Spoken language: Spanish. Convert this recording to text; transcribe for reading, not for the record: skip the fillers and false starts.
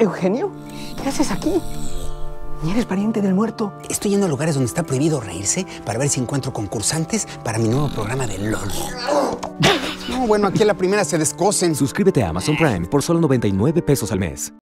¿Eugenio? ¿Qué haces aquí? ¿Ni eres pariente del muerto? Estoy yendo a lugares donde está prohibido reírse para ver si encuentro concursantes para mi nuevo programa de LOL. No, bueno, aquí a la primera se descosen. Suscríbete a Amazon Prime por solo $99 al mes.